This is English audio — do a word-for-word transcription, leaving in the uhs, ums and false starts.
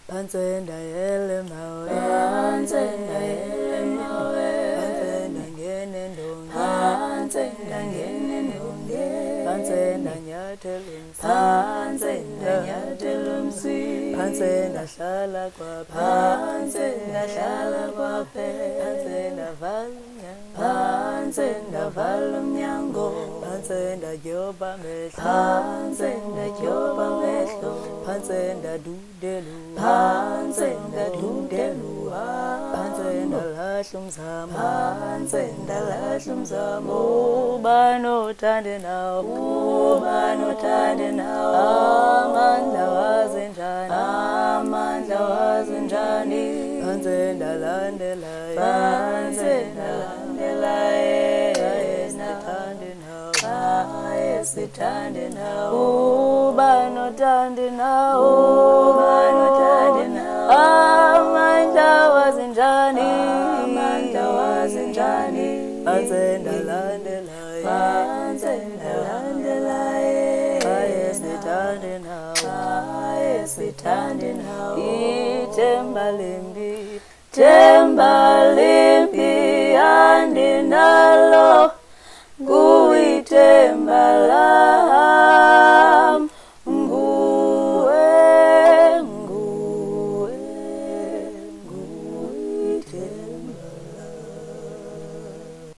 Phansi ndayele mawe, phansi ndayele mawe, phansi ndangena endonge, phansi ndangena endonge, phansi ndanyathela umsi, phansi ndanyathela umsi, phansi ndahlala kwaphela, phansi ndahlala kwaphela, phansi ndavala umnyango, phansi ndavala umnyango, phansi ndagyoba amehlo, phansi ndagyoba amehlo, phansi ndadudela phansi ndadudela uhambo, phansi ndalahla umzamo, phansi ndalahla umzamo. ubani othande nawo, ubani othande nawo, amandla wazenjani, amandla wazenjani, phansi ndalandelayo, phansi ndalandelayo, sithande nawo, hayi sithande nawo, ubani othande nawo, ubani othande nawo, amandla wazenjani, amandla wazenjani, phansi ndalandelayo, phansi ndalandelayo, hayi sithande nawo, hayi sithande nawo, ithemba lembi, themba limpi andinalo, kuithemba lakho.